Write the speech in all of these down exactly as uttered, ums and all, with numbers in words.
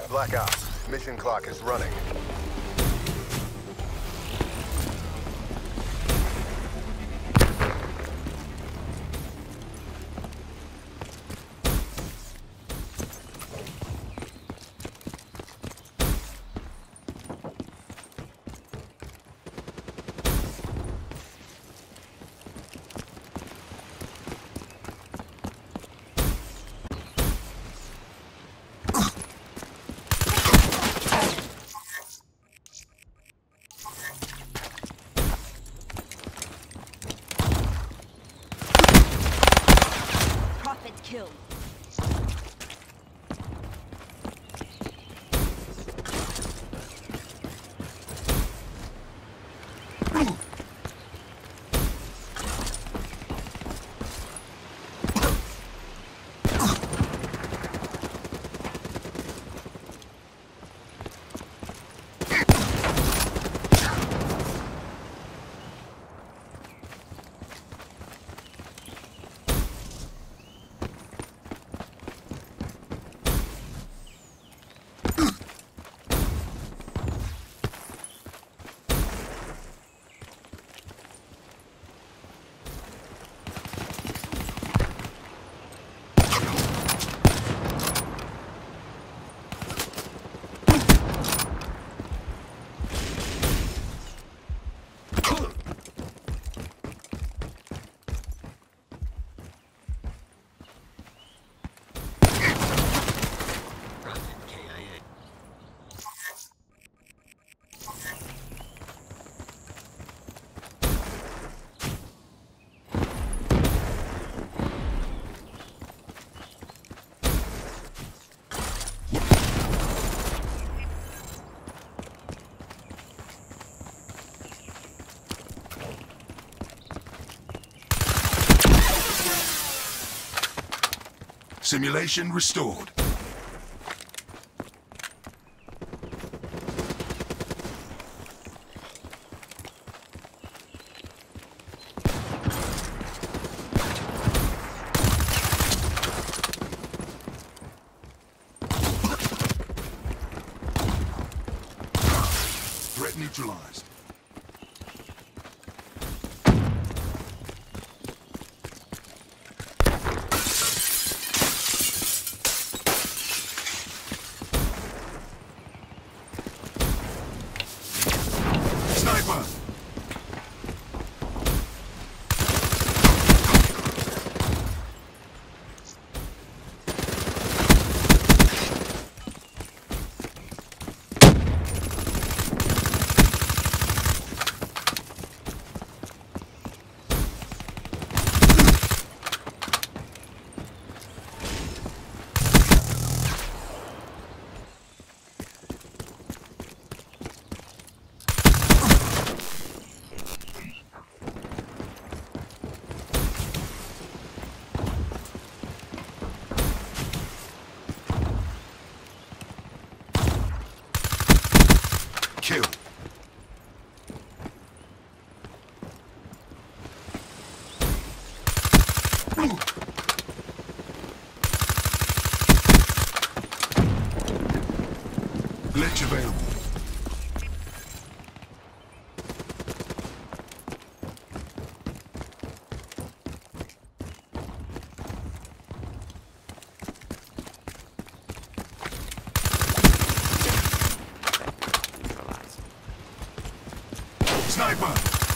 Black Ops. Mission clock is running. Kill. Simulation restored. Threat neutralized. Sniper! Kill. Glitch available. Sniper!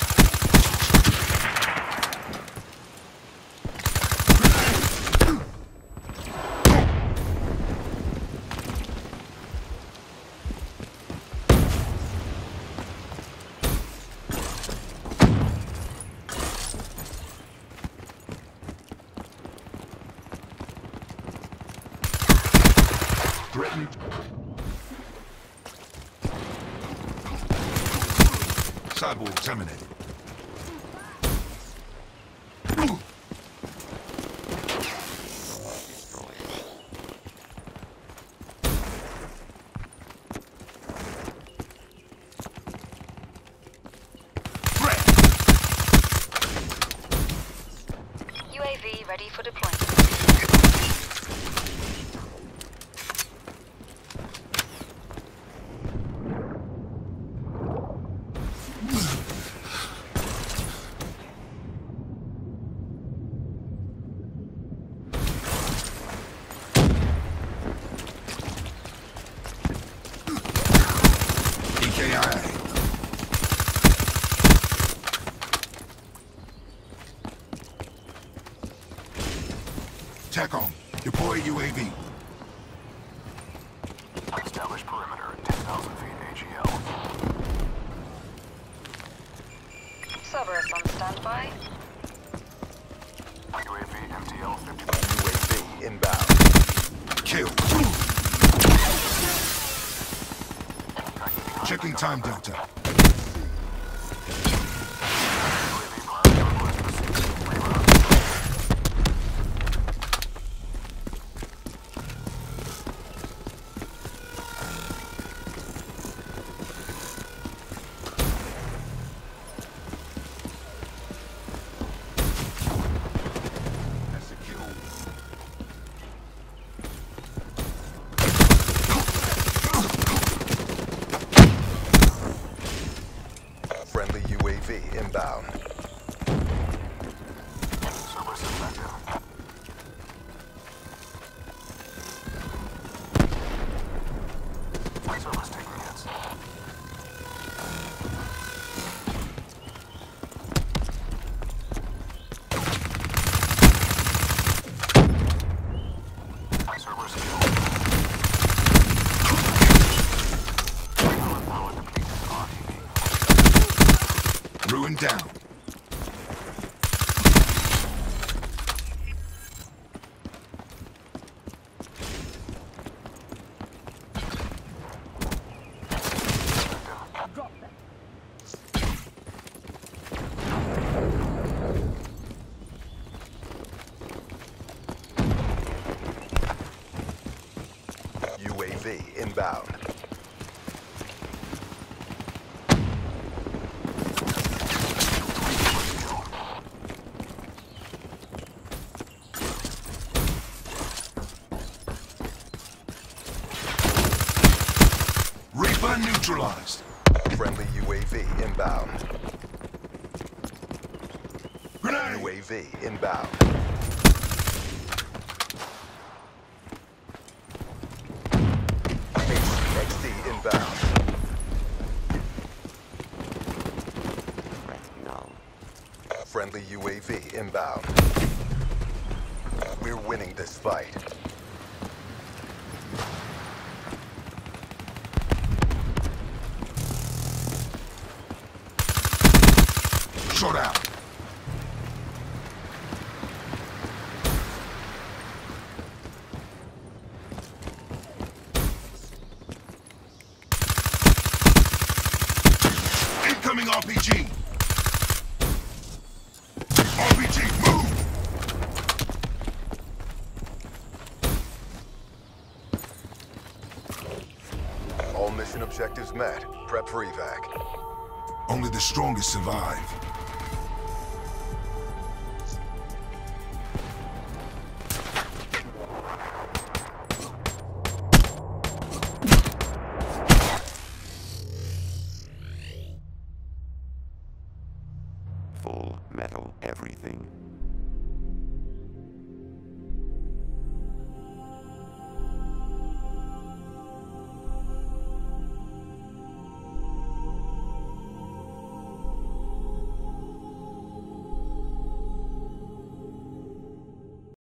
Threatening. Cyborg terminated. U A V ready for deployment. Establish perimeter at ten thousand feet A G L. Cerberus on standby. U A V M T L fifty. U A V inbound. Kill. Checking time delta. That's a kill. Friendly U A V inbound. Cerberus effective. Cerberus taking hits. Cerberus killed. Power depleted R T B. Ruin down. U A V inbound. Reaper neutralized. Friendly U A V inbound. Grenade. U A V inbound. X D inbound. Friendly U A V inbound. We're winning this fight. Shot out. Incoming R P G. R P G, move! All mission objectives met. Prep for evac. Only the strongest survive.